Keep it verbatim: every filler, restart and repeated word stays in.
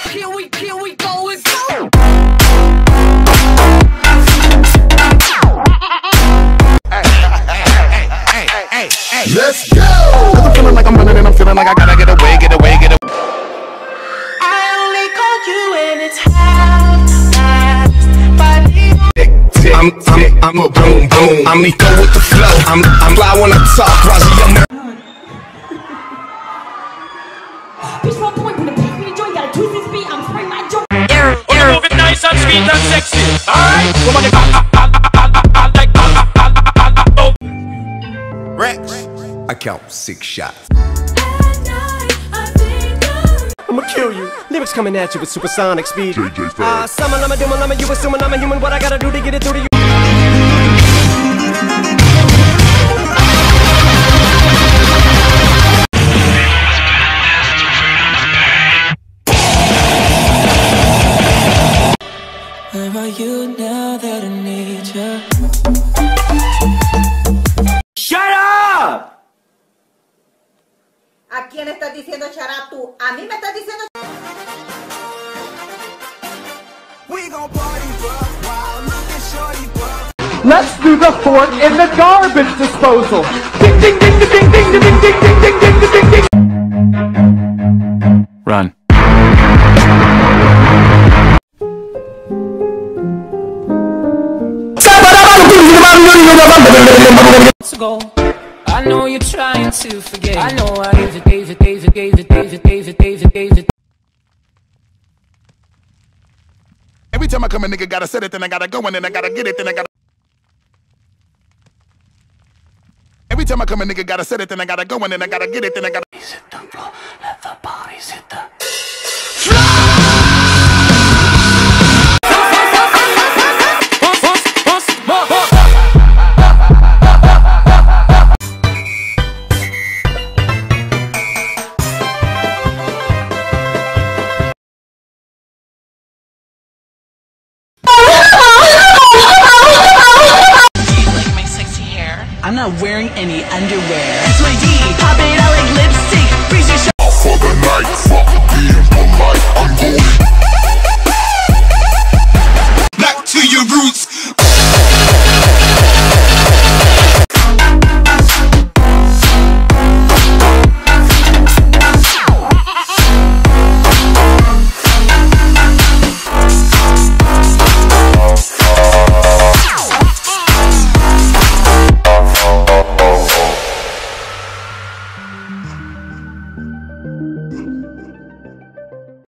here we, here we go, it's go. Let's go! Cause I'm feeling like I'm running and I'm feeling like I gotta get away, get away, get away. I only called you when it's half past, but I'm, I'm, I'm a boom, boom. I'm lethal with the flow. I'm, I'm fly when I talk. Razi, I'm nervous. Bitch, one point, put a piece me the joint, gotta twist this beat, I'm spraying my joint. Error, error. Move it nice and sweet and sexy. Alright? Somebody ah, ah, ah, ah, ah, ah, like ah, ah, ah, ah, ah, ah, oh. Rex. I count six shots. I'ma kill you. Lyrics coming at you with supersonic speed. J J Ah, uh, summon, I'm a doom, I'm a you assuming I'm a human. What I gotta do to get it through to you? where are you now that I need you? Shut up! ¿A quién estás diciendo shut up tú? ¿A mí me estás diciendo? We gon' party, bro. Wow, look at shorty, bro. Let's do the fort in the garbage disposal. Ding ding ding ding ding ding ding ding ding ding ding ding ding. Run. Let's go. I know you're trying to forget. I know I gave it, gave it, gave it, gave it, gave it, gave it, gave it, gave it. Every time I come a nigga gotta set it, then I gotta go and then I gotta get it, then I gotta. Every time I come a nigga gotta set it, then I gotta go and then I gotta get it, then I gotta. Hit the floor, let the bodies hit the